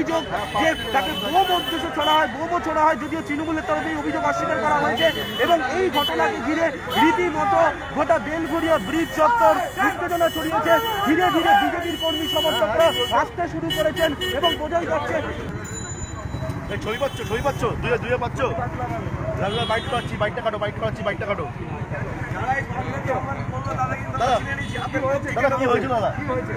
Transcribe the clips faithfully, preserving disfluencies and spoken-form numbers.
অভিযোগ যে তাকে বোম উদ্দেশ্য ছড়া হয়, বোমও ছড়া হয়, যদিও তৃণমূলের তরফে এই অভিযোগ অস্বীকার করা হয়েছে। এবং এই ঘটনাকে ঘিরে রীতিমতো গোটা বেলঘরিয়া ব্রিজ চত্বর উত্তেজনা ছড়িয়েছে। ধীরে ধীরে বিজেপির কর্মী সমর্থকরা আসতে শুরু করেছেন এবং বোঝাই যাচ্ছে। ছবি পাচ্ছ ছবি পাচ্ছ দুয়ে দুয়ে পাচ্ছ দাদা বাইক পাচ্ছি বাইকটা কাটো বাইক পাচ্ছি বাইকটা কাটো দাদা দাদা কি হয়েছে দাদা কি হয়েছে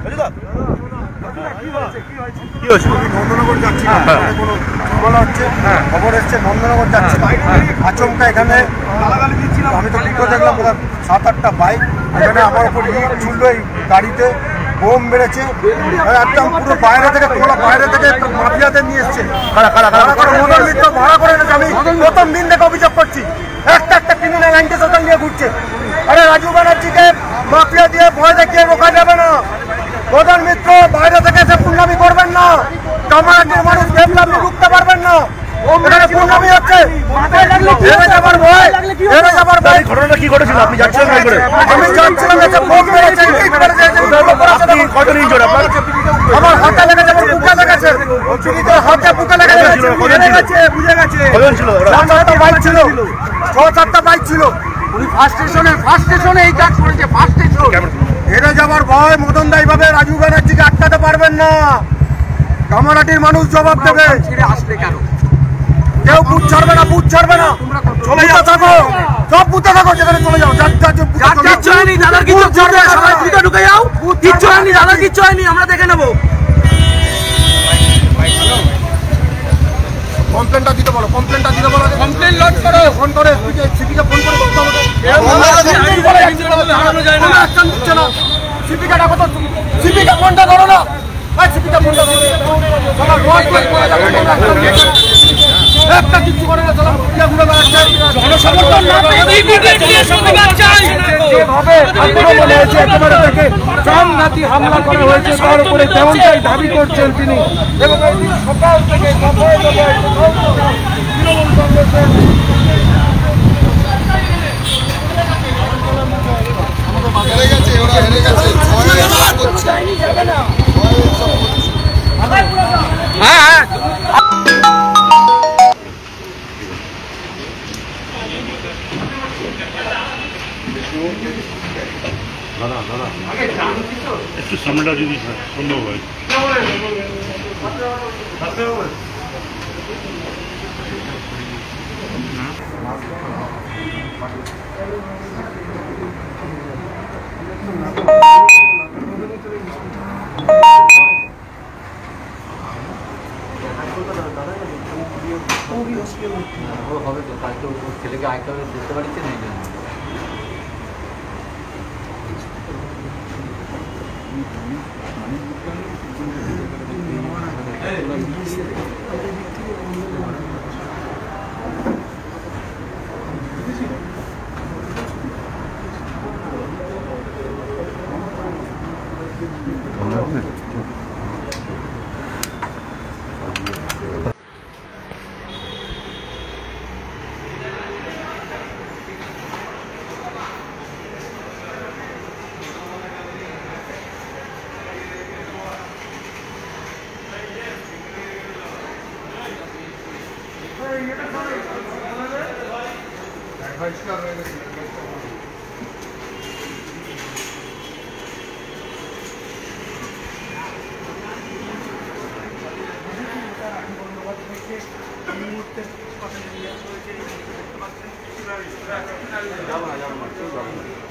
কি হয়েছে নন্দনগর যাচ্ছি কোনো বলা হচ্ছে খবর এসছে নন্দনগর যাচ্ছি আচমকা এখানে আমি তো ভিডিও দেখলাম সাত আটটা বাইক এখানে আমার উপর ইট ছুড়লো এই গাড়িতে বোম মেরেছে একদম পুরো বাইরে থেকে তোমরা বাইরে থেকে মাফিয়াদের নিয়ে এসছে মদন মিত্র ভাড়া করে এনেছে। আমি প্রথম দিন থেকে অভিযোগ করছি একটা একটা ক্রিমিনাল অ্যান্টিসোশাল নিয়ে ঘুরছে। আরে রাজু ব্যানার্জিকে মাফিয়া দিয়ে ভয় দেখিয়ে রোকা যাবে না। মদন মিত্র বাইরে থেকে এসে পূর্ণামি করবেন না। কামারহাটির মানুষ দেখলে আপনি রুখতে পারবেন না। এখানে পূর্ণামি হচ্ছে হেরে যাবার ভয় হেরে যাবার ভয়। ঘটনাটা কি ঘটেছিল আপনি যাচ্ছিলেন কি করে? আমি যাচ্ছিলাম এসে বোম মেরেছে কতদিন জোর আপনার আমার হাতে লেগেছে আমার বুকে লেগেছে হাতে বুকে লেগেছে বুঝে গেছে বুঝে গেছে ছ সাতটা বাইক ছিল ছ সাতটা বাইক ছিল উনি ফার্স্ট স্টেশনে ফার্স্ট স্টেশনে এই কাজ করেছে ফার্স্ট স্টেশন। হেরে যাবার ভয় মদন দা এইভাবে রাজু ব্যানার্জিকে আটকাতে পারবেন না। কামারহাটির মানুষ জবাব দেবে। আসলে কেন কেউ বুথ ছাড়বে না বুথ ছাড়বে না চলে যাও থাকো সব বুথে থাকো যেখানে চলে যাও কিচ্ছু হয়নি দাদার কিছু সবাই বুথে ঢুকে যাও কিচ্ছু হয়নি দাদার কিচ্ছু হয়নি আমরা দেখে নেবো। কমপ্লেনটা দিতে বলো কমপ্লেনটা দিতে বলো কমপ্লেন লজ করো ফোন করে সিপিকে ফোন করে বলতে হবে সিপিকে ডাকো তো সিপিকে ফোনটা করো না সিপিকে ফোনটা করো একটা কিছু করে না চলো ঘুরে বেড়াচ্ছে জনসমর্থন মনে হয়েছে একেবারে থেকে প্রাণঘাতী হামলা করা হয়েছে তার উপরে তেমনটাই দাবি করছেন তিনি। এবং সকাল থেকে দফায় দফায় তৃণমূল কংগ্রেসের হেরে গেছে ওরা হেরে গেছে হ্যাঁ হ্যাঁ দাদা দাদা একটু সামনেটা যদি সম্ভব হয় হবে তো কালকে ছেলেকে আরেকটা দেখতে পারছে না এই জন্য যাবো না যাবো না